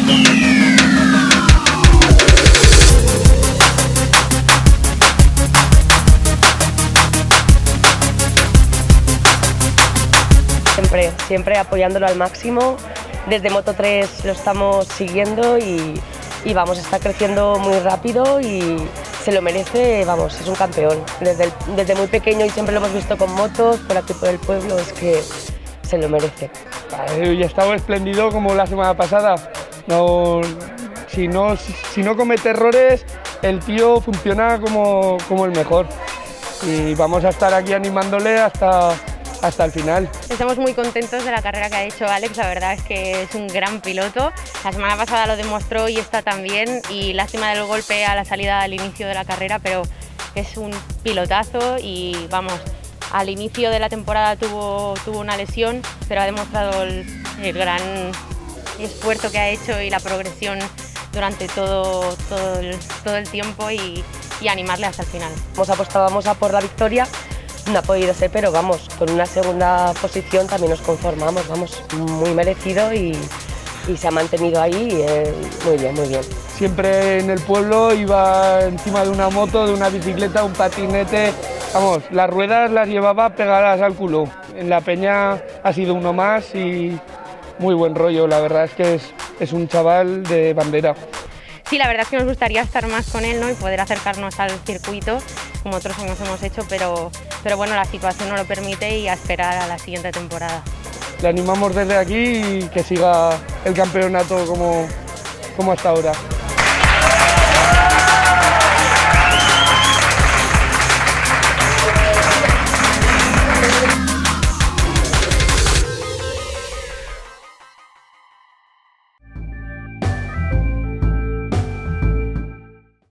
Siempre apoyándolo al máximo. Desde Moto3 lo estamos siguiendo y vamos, está creciendo muy rápido y se lo merece, vamos, es un campeón. Desde muy pequeño y siempre lo hemos visto con motos, por aquí por el pueblo, es que se lo merece. Ya estaba espléndido como la semana pasada. Si no comete errores, el tío funciona como el mejor. Y vamos a estar aquí animándole hasta el final. Estamos muy contentos de la carrera que ha hecho Alex, la verdad es que es un gran piloto. La semana pasada lo demostró y está también, y lástima del golpe a la salida al inicio de la carrera, pero es un pilotazo y vamos, al inicio de la temporada tuvo una lesión, pero ha demostrado el gran esfuerzo que ha hecho y la progresión durante todo el tiempo y animarle hasta el final. Apostábamos a por la victoria. No ha podido ser, pero vamos, con una segunda posición también nos conformamos, vamos, muy merecido y se ha mantenido ahí muy bien, muy bien. Siempre en el pueblo iba encima de una moto, de una bicicleta, un patinete, vamos, las ruedas las llevaba pegadas al culo. En la peña ha sido uno más y muy buen rollo, la verdad es que es un chaval de bandera. Sí, la verdad es que nos gustaría estar más con él, ¿no? Y poder acercarnos al circuito, como otros años hemos hecho, pero bueno, la situación no lo permite y a esperar a la siguiente temporada. Le animamos desde aquí y que siga el campeonato como hasta ahora.